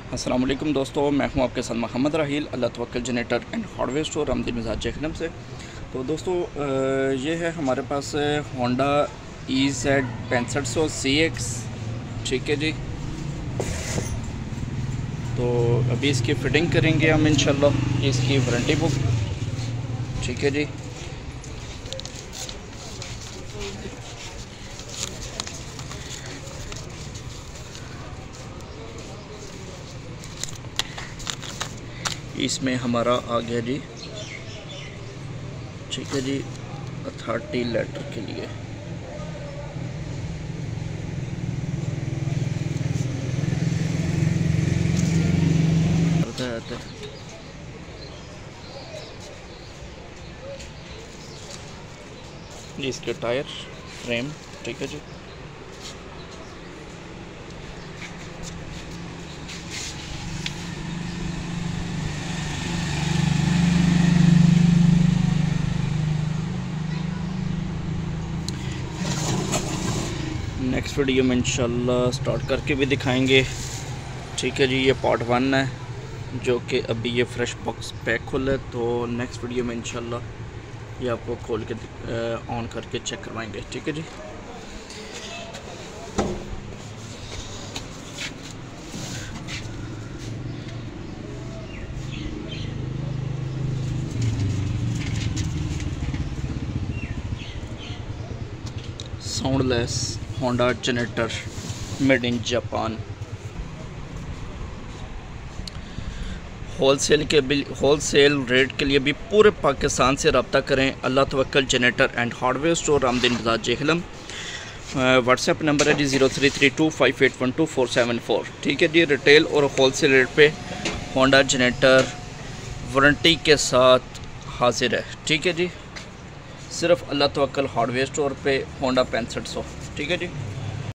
अस्सलाम वालेकुम दोस्तों, मैं हूं आपके साथ Mohammad Raheel, Allah Tawakkal generator and hardware store Ramdin Mizaj Jhelum से। तो दोस्तों ये है हमारे पास होंडा EZ 6500 CX, ठीक है जी। तो अभी इसकी फ़िटिंग करेंगे हम इंशाल्लाह, इसकी वारंटी बुक, ठीक है जी। इसमें हमारा आ गया जी, ठीक है जी, अथॉरिटी लेटर के लिए। जी इसके टायर फ्रेम, ठीक है जी। नेक्स्ट वीडियो में इंशाल्लाह स्टार्ट करके भी दिखाएंगे, ठीक है जी। ये पार्ट 1 है जो कि अभी ये फ्रेश बॉक्स पैक खुला है, तो नेक्स्ट वीडियो में इंशाल्लाह ये आपको खोल के ऑन करके चेक करवाएंगे, ठीक है जी। Soundless Honda generator made in Japan. Wholesale rate के लिए भी पूरे पाकिस्तान से रब्ता करें। Allah Tawakkal generator and hardware store Ramdin Mizaj Jhelum. WhatsApp number है जी 0332581274, ठीक है जी। रिटेल और होलसेल रेट पे होंडा जनरेटर वारंटी के साथ हाजिर है, ठीक है जी। सिर्फ अल्लाह तवक्कल हार्डवेयर स्टोर पे होंडा 6500, ठीक है जी।